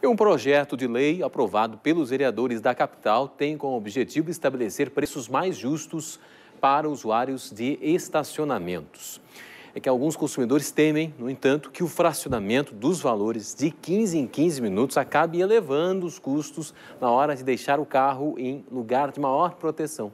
E um projeto de lei aprovado pelos vereadores da capital tem como objetivo estabelecer preços mais justos para usuários de estacionamentos. É que alguns consumidores temem, no entanto, que o fracionamento dos valores de 15 em 15 minutos acabe elevando os custos na hora de deixar o carro em lugar de maior proteção.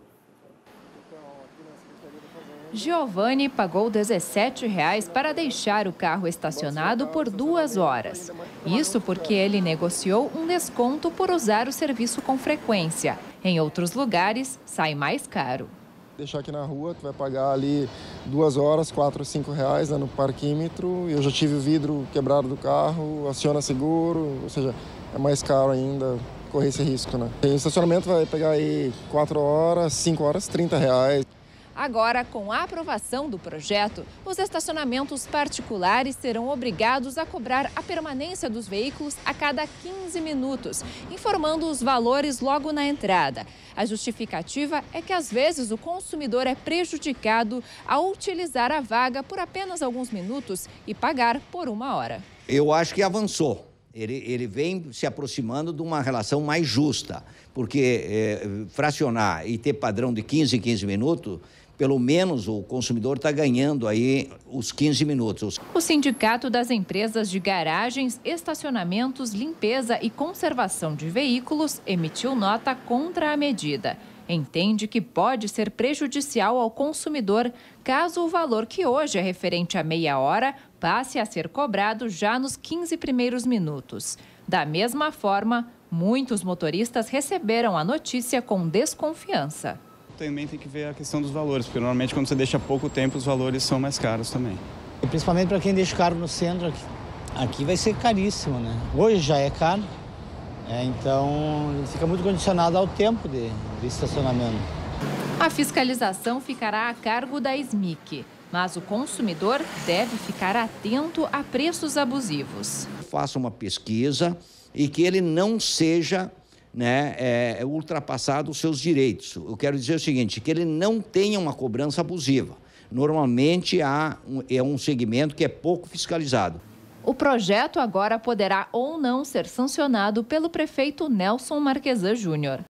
Giovanni pagou R$ 17 para deixar o carro estacionado por 2 horas. Isso porque ele negociou um desconto por usar o serviço com frequência. Em outros lugares, sai mais caro. Deixar aqui na rua, tu vai pagar ali 2 horas, R$ 5 reais, né, no parquímetro. Eu já tive o vidro quebrado do carro, aciona seguro, ou seja, é mais caro ainda correr esse risco, né? E o estacionamento vai pegar aí 4 horas, 5 horas, R$ 30 reais. Agora, com a aprovação do projeto, os estacionamentos particulares serão obrigados a cobrar a permanência dos veículos a cada 15 minutos, informando os valores logo na entrada. A justificativa é que, às vezes, o consumidor é prejudicado ao utilizar a vaga por apenas alguns minutos e pagar por 1 hora. Eu acho que avançou. Ele vem se aproximando de uma relação mais justa, porque fracionar e ter padrão de 15 em 15 minutos, pelo menos o consumidor está ganhando aí os 15 minutos. O Sindicato das Empresas de Garagens, Estacionamentos, Limpeza e Conservação de Veículos emitiu nota contra a medida. Entende que pode ser prejudicial ao consumidor caso o valor que hoje é referente a meia hora passe a ser cobrado já nos 15 primeiros minutos. Da mesma forma, muitos motoristas receberam a notícia com desconfiança. Também tem que ver a questão dos valores, porque normalmente quando você deixa pouco tempo os valores são mais caros também. E principalmente para quem deixa o carro no centro, aqui vai ser caríssimo, né? Hoje já é caro, então fica muito condicionado ao tempo de estacionamento. A fiscalização ficará a cargo da SMIC, mas o consumidor deve ficar atento a preços abusivos. Faça uma pesquisa e que ele não seja ultrapassado os seus direitos. Eu quero dizer o seguinte, que ele não tenha uma cobrança abusiva. Normalmente é um segmento que é pouco fiscalizado. O projeto agora poderá ou não ser sancionado pelo prefeito Nelson Marquesan Júnior.